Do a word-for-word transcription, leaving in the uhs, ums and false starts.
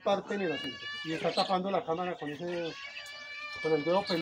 parten el asunto. Y está tapando la cámara con ese, con el dedo